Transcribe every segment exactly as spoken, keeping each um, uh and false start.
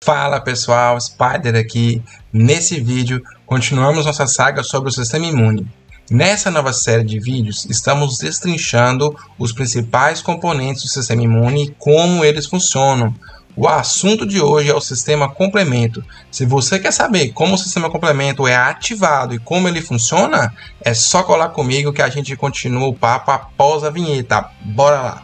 Fala pessoal, Spider aqui. Nesse vídeo, continuamos nossa saga sobre o sistema imune. Nessa nova série de vídeos, estamos destrinchando os principais componentes do sistema imune e como eles funcionam. O assunto de hoje é o sistema complemento. Se você quer saber como o sistema complemento é ativado e como ele funciona, é só colar comigo que a gente continua o papo após a vinheta. Bora lá!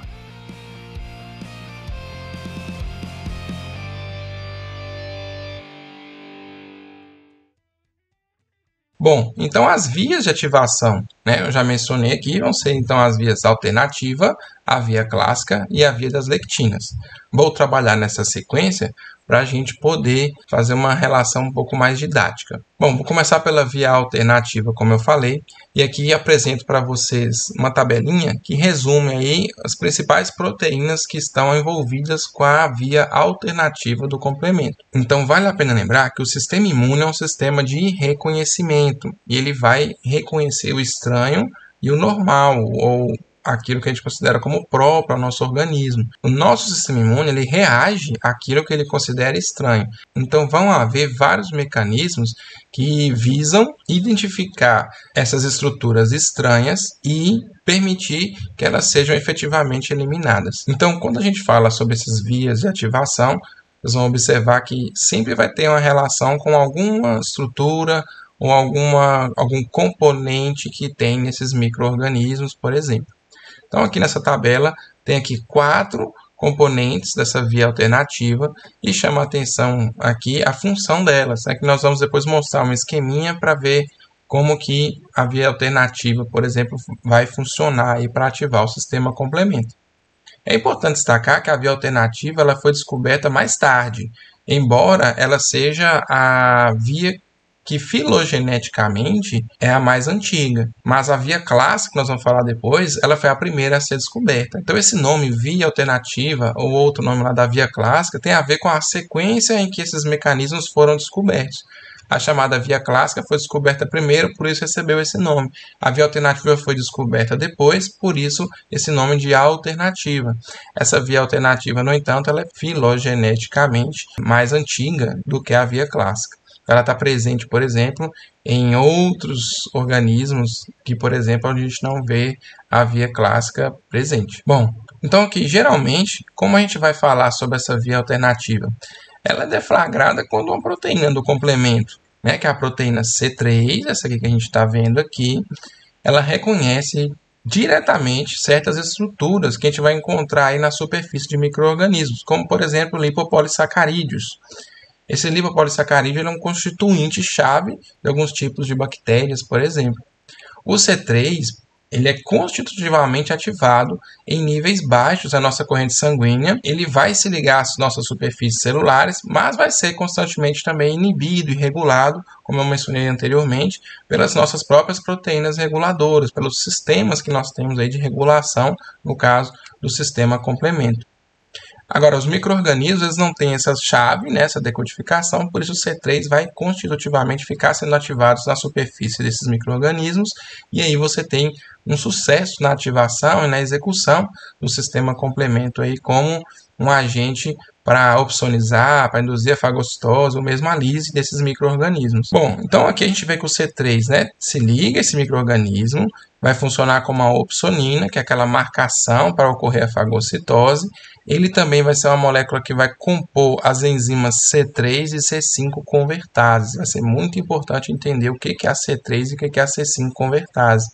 Bom, então as vias de ativação, né, eu já mencionei aqui, vão ser então as vias alternativa, a via clássica e a via das lectinas. Vou trabalhar nessa sequência para a gente poder fazer uma relação um pouco mais didática. Bom, vou começar pela via alternativa, como eu falei, e aqui apresento para vocês uma tabelinha que resume aí as principais proteínas que estão envolvidas com a via alternativa do complemento. Então, vale a pena lembrar que o sistema imune é um sistema de reconhecimento, e ele vai reconhecer o estranho e o normal, ou aquilo que a gente considera como próprio ao nosso organismo. O nosso sistema imune ele reage àquilo que ele considera estranho. Então vão haver vários mecanismos que visam identificar essas estruturas estranhas e permitir que elas sejam efetivamente eliminadas. Então, quando a gente fala sobre essas vias de ativação, vocês vão observar que sempre vai ter uma relação com alguma estrutura ou alguma, algum componente que tem nesses micro-organismos, por exemplo. Então, aqui nessa tabela, tem aqui quatro componentes dessa via alternativa e chama a atenção aqui a função delas, né, que nós vamos depois mostrar um esqueminha para ver como que a via alternativa, por exemplo, vai funcionar para ativar o sistema complemento. É importante destacar que a via alternativa ela foi descoberta mais tarde, embora ela seja a via que filogeneticamente é a mais antiga, mas a via clássica, que nós vamos falar depois, ela foi a primeira a ser descoberta. Então esse nome via alternativa, ou outro nome lá da via clássica, tem a ver com a sequência em que esses mecanismos foram descobertos. A chamada via clássica foi descoberta primeiro, por isso recebeu esse nome. A via alternativa foi descoberta depois, por isso esse nome de alternativa. Essa via alternativa, no entanto, ela é filogeneticamente mais antiga do que a via clássica. Ela está presente, por exemplo, em outros organismos que, por exemplo, a gente não vê a via clássica presente. Bom, então aqui, geralmente, como a gente vai falar sobre essa via alternativa? Ela é deflagrada quando uma proteína do complemento, né, que é a proteína C três, essa aqui que a gente está vendo aqui, ela reconhece diretamente certas estruturas que a gente vai encontrar aí na superfície de micro-organismos, como, por exemplo, lipopolissacarídeos. Esse lipopolissacarídeo é um constituinte-chave de alguns tipos de bactérias, por exemplo. O C três ele é constitutivamente ativado em níveis baixos da nossa corrente sanguínea. Ele vai se ligar às nossas superfícies celulares, mas vai ser constantemente também inibido e regulado, como eu mencionei anteriormente, pelas nossas próprias proteínas reguladoras, pelos sistemas que nós temos aí de regulação, no caso do sistema complemento. Agora, os micro-organismos eles não têm essa chave, né, essa decodificação, por isso o C três vai constitutivamente ficar sendo ativado na superfície desses micro-organismos, e aí você tem um sucesso na ativação e na execução do sistema complemento aí como um agente para opsonizar, para induzir a fagocitose ou mesmo a lise desses micro-organismos. Bom, então aqui a gente vê que o C três, né, se liga a esse micro-organismo, vai funcionar como a opsonina, que é aquela marcação para ocorrer a fagocitose. Ele também vai ser uma molécula que vai compor as enzimas C três e C cinco convertases. Vai ser muito importante entender o que é a C três e o que é a C cinco convertase.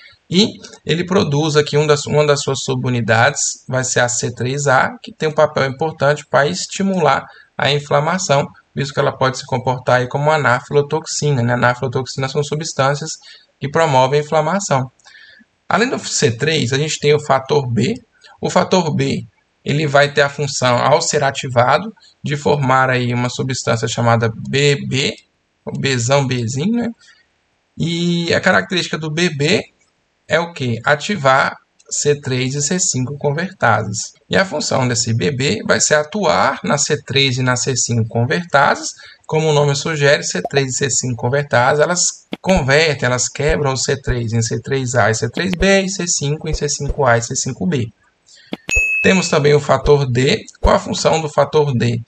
E ele produz aqui um das, uma das suas subunidades, vai ser a C três A, que tem um papel importante para estimular a inflamação, visto que ela pode se comportar aí como uma anafilotoxina. Né? Anafilotoxinas são substâncias que promovem a inflamação. Além do C três, a gente tem o fator B. O fator B ele vai ter a função, ao ser ativado, de formar aí uma substância chamada B B, o Bzão Bzinho, né? E a característica do B B é o que? Ativar C três e C cinco convertases. E a função desse B B vai ser atuar na C três e na C cinco convertases. Como o nome sugere, C três e C cinco convertases, elas convertem, elas quebram o C três em C três A e C três B e C cinco em C cinco A e C cinco B. Temos também o fator D. Qual a função do fator D?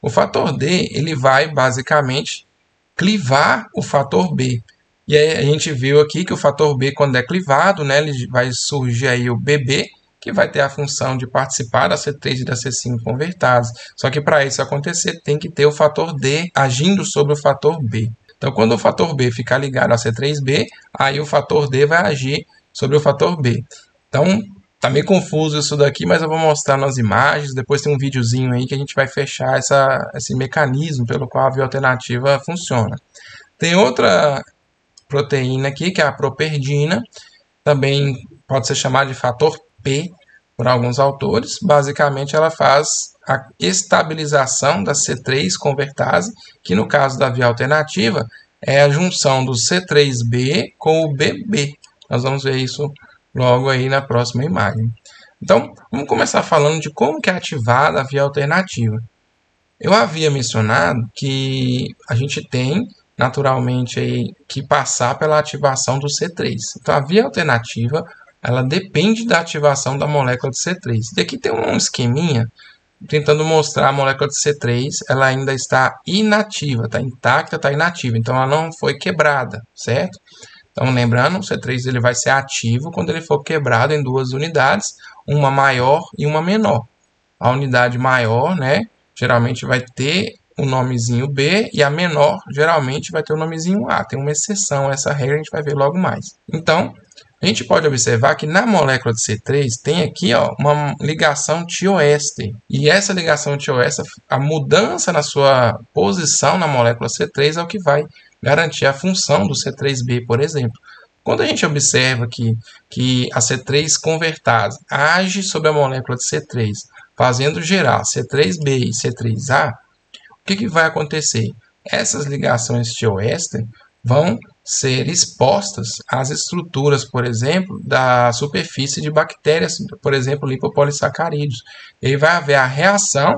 O fator D ele vai basicamente clivar o fator B. E aí a gente viu aqui que o fator B, quando é clivado, né, ele vai surgir aí o B B, que vai ter a função de participar da C três e da C cinco convertadas. Só que para isso acontecer, tem que ter o fator D agindo sobre o fator B. Então, quando o fator B ficar ligado a C três B, aí o fator D vai agir sobre o fator B. Então, tá meio confuso isso daqui, mas eu vou mostrar nas imagens. Depois tem um videozinho aí que a gente vai fechar essa, esse mecanismo pelo qual a via alternativa funciona. Tem outra proteína aqui, que é a properdina. Também pode ser chamada de fator P por alguns autores. Basicamente, ela faz a estabilização da C três convertase, que no caso da via alternativa é a junção do C três B com o B B. Nós vamos ver isso logo aí na próxima imagem. Então, vamos começar falando de como que é ativada a via alternativa. Eu havia mencionado que a gente tem, naturalmente, aí, que passar pela ativação do C três. Então, a via alternativa, ela depende da ativação da molécula de C três. E aqui tem um esqueminha tentando mostrar a molécula de C três, ela ainda está inativa, está intacta, está inativa. Então, ela não foi quebrada, certo? Então, lembrando, o C três ele vai ser ativo quando ele for quebrado em duas unidades, uma maior e uma menor. A unidade maior, né, geralmente vai ter o nomezinho B e a menor geralmente vai ter o nomezinho A. Tem uma exceção a essa regra, a gente vai ver logo mais. Então, a gente pode observar que na molécula de C três tem aqui ó, uma ligação tioéster. E essa ligação tioéster, a mudança na sua posição na molécula C três é o que vai garantir a função do C três B, por exemplo. Quando a gente observa que, que a C três convertase age sobre a molécula de C três, fazendo gerar C três B e C três A, o que, que vai acontecer? Essas ligações tioéster vão ser expostas às estruturas, por exemplo, da superfície de bactérias, por exemplo, lipopolissacarídeos. E aí vai haver a reação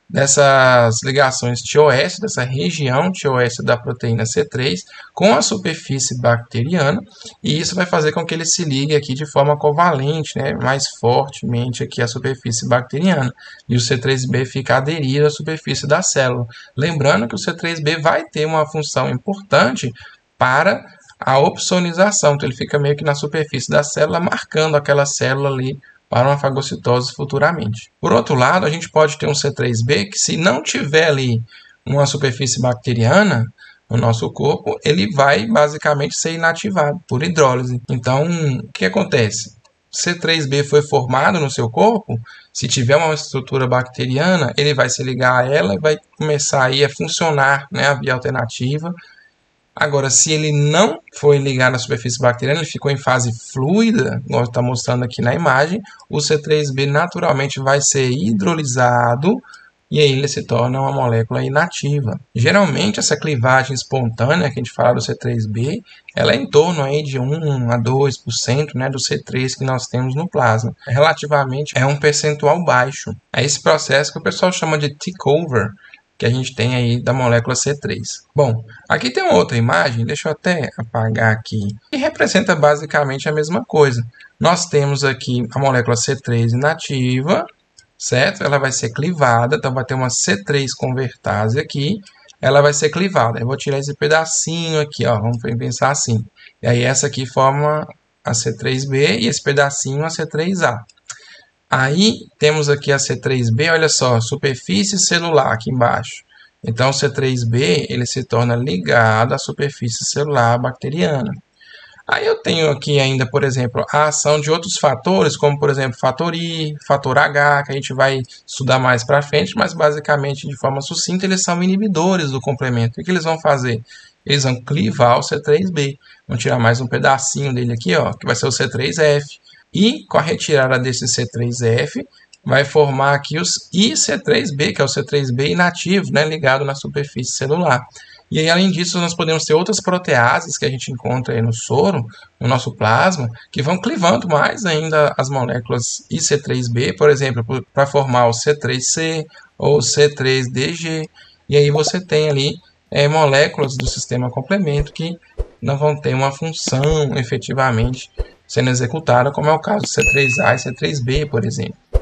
dessas ligações tioéster, dessa região tioéster da proteína C três com a superfície bacteriana, e isso vai fazer com que ele se ligue aqui de forma covalente, né, mais fortemente aqui à superfície bacteriana, e o C três B fica aderido à superfície da célula. Lembrando que o C três B vai ter uma função importante para a opsonização, então ele fica meio que na superfície da célula, marcando aquela célula ali para uma fagocitose futuramente. Por outro lado, a gente pode ter um C três B que, se não tiver ali uma superfície bacteriana no nosso corpo, ele vai basicamente ser inativado por hidrólise. Então, o que acontece? C três B foi formado no seu corpo, se tiver uma estrutura bacteriana, ele vai se ligar a ela e vai começar aí a funcionar, né, a via alternativa. Agora, se ele não foi ligado à superfície bacteriana, ele ficou em fase fluida, como está mostrando aqui na imagem, o C três B naturalmente vai ser hidrolisado e aí ele se torna uma molécula inativa. Geralmente, essa clivagem espontânea que a gente fala do C três B, ela é em torno aí de um a dois por cento, né, do C três que nós temos no plasma. Relativamente, é um percentual baixo. É esse processo que o pessoal chama de takeover, que a gente tem aí da molécula C três. Bom, aqui tem uma outra imagem, deixa eu até apagar aqui, que representa basicamente a mesma coisa. Nós temos aqui a molécula C três inativa, certo? Ela vai ser clivada, então vai ter uma C três convertase aqui, ela vai ser clivada. Eu vou tirar esse pedacinho aqui, ó, vamos pensar assim. E aí essa aqui forma a C três B e esse pedacinho a C três A. Aí temos aqui a C três B, olha só, superfície celular aqui embaixo. Então, o C três B ele se torna ligado à superfície celular bacteriana. Aí eu tenho aqui ainda, por exemplo, a ação de outros fatores, como, por exemplo, fator I, fator H, que a gente vai estudar mais para frente, mas basicamente, de forma sucinta, eles são inibidores do complemento. O que eles vão fazer? Eles vão clivar o C três B. Vão tirar mais um pedacinho dele aqui, ó, que vai ser o C três F. E com a retirada desse C três F, vai formar aqui os I C três B, que é o C três B inativo, né, ligado na superfície celular. E aí, além disso, nós podemos ter outras proteases que a gente encontra aí no soro, no nosso plasma, que vão clivando mais ainda as moléculas I C três B, por exemplo, para formar o C três C ou C três D G. E aí você tem ali é, moléculas do sistema complemento que não vão ter uma função efetivamente sendo executada, como é o caso do C três A e C três B, por exemplo.